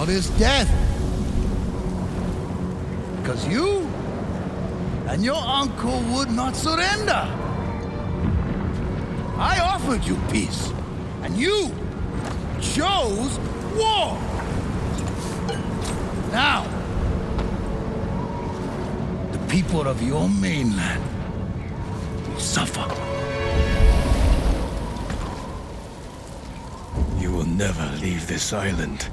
his death. Because you and your uncle would not surrender. I offered you peace, and you chose war. Now, the people of your mainland will suffer. You will never leave this island.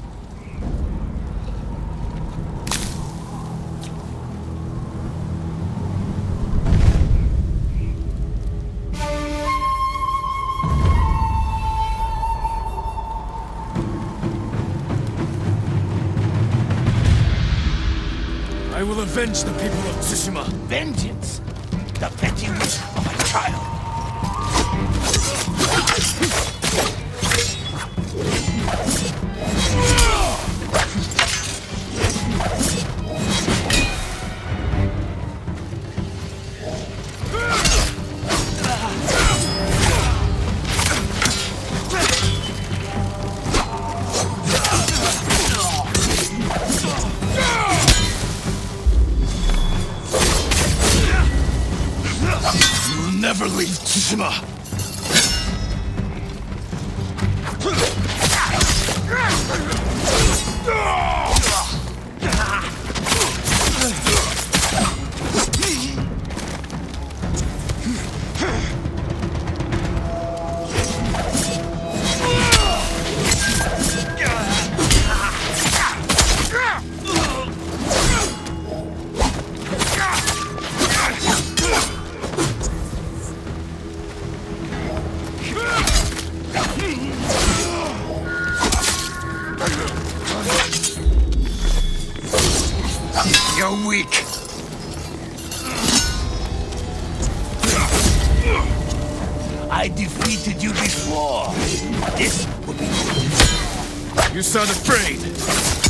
I will avenge the people of Tsushima. Vengeance, the petty wish of a child. Never leave Tsushima! You're weak. I defeated you before. This will be good. You sound afraid.